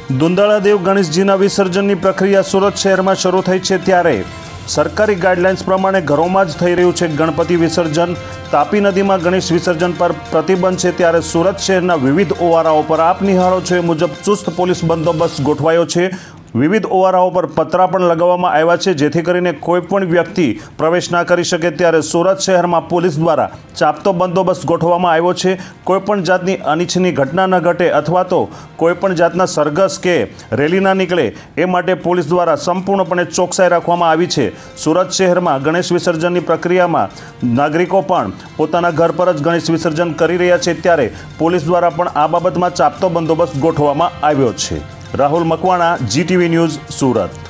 દુંદાળાદેવ ગણેશજીના વિસર્જનની પ્રક્રિયા સુરત શહેરમાં શરૂ થઈ છે ત્યારે સરકારી ગાઈડલાઇન્સ પ્રમાણે ઘરોમાં જ થઈ રહ્યું છે ગણપતિ વિસર્જન। તાપી નદીમાં ગણેશ વિસર્જન પર પ્રતિબંધ છે ત્યારે સુરત શહેરના વિવિધ ઓવારાઓ પર આપ નિહાળો છો એ મુજબ ચુસ્ત પોલીસ બંદોબસ્ત ગોઠવાયો છે। વિવિધ ઓવારાઓ પર પતરા પણ લગાવવામાં આવ્યા છે જેથી કરીને કોઈ પણ વ્યક્તિ પ્રવેશ ના કરી શકે। ત્યારે સુરત શહેરમાં પોલીસ દ્વારા ચાપતો બંદોબસ્ત ગોઠવવામાં આવ્યો છે। કોઈપણ જાતની અનિચ્છનીય ઘટના ન ઘટે અથવા તો કોઈપણ જાતના સરઘસ કે રેલી ના નીકળે એ માટે પોલીસ દ્વારા સંપૂર્ણપણે ચોકસાઈ રાખવામાં આવી છે। સુરત શહેરમાં ગણેશ વિસર્જનની પ્રક્રિયામાં નાગરિકો પણ પોતાના ઘર પર જ ગણેશ વિસર્જન કરી રહ્યા છે ત્યારે પોલીસ દ્વારા પણ આ બાબતમાં ચાપતો બંદોબસ્ત ગોઠવવામાં આવ્યો છે। Rahul Makwana, GTV news, Surat.